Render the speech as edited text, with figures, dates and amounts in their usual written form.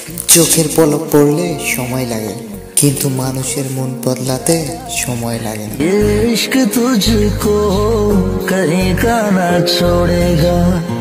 চোখের পলক পড়লে সময় লাগে, কিন্তু মানুষের মন বদলাতে সময় লাগে না। इश्क तुझको कहीं का ना छोड़ेगा।